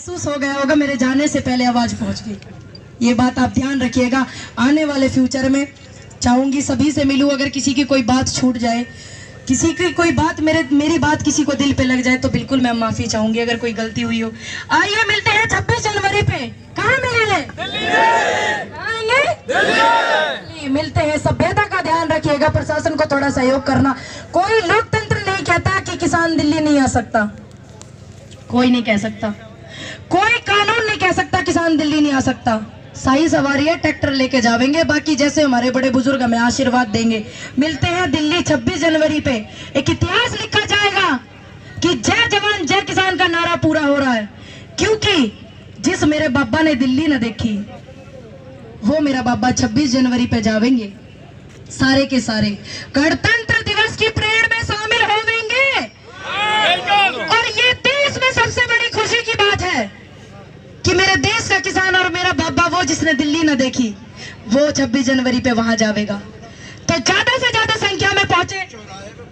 महसूस हो गया होगा मेरे जाने से पहले आवाज पहुंच गई। ये बात आप ध्यान रखिएगा। आने वाले फ्यूचर में चाहूंगी सभी से मिलूं। अगर किसी की कोई बात छूट जाए, किसी की कोई बात मेरी बात किसी को दिल पे लग जाए तो बिल्कुल मैं माफी चाहूंगी अगर कोई गलती हुई हो। आइए मिलते हैं 26 जनवरी पे। कहाँ मिलेंगे? दिल्ली। मिलते हैं। सभ्यता का ध्यान रखिएगा, प्रशासन को थोड़ा सहयोग करना। कोई लोकतंत्र नहीं कहता कि किसान दिल्ली नहीं आ सकता, कोई नहीं कह सकता, कोई कानून नहीं कह सकता किसान दिल्ली नहीं आ सकता। सही सवारी है, ट्रैक्टर लेके जावेंगे, बाकी जैसे हमारे बड़े बुजुर्ग हमें आशीर्वाद देंगे। मिलते हैं दिल्ली 26 जनवरी पे। एक इतिहास लिखा जाएगा कि जय जवान जय किसान का नारा पूरा हो रहा है, क्योंकि जिस मेरे बाबा ने दिल्ली न देखी वो मेरा बाबा 26 जनवरी पे जावेंगे। सारे के सारे गणतंत्र दिवस की परेड में शामिल होवेंगे। और ये देश में सबसे बड़ी खुशी की बात है कि मेरे देश का किसान और मेरा बाबा, वो जिसने दिल्ली न देखी, वो 26 जनवरी पे वहां जावेगा। तो ज्यादा से ज्यादा संख्या में पहुंचे।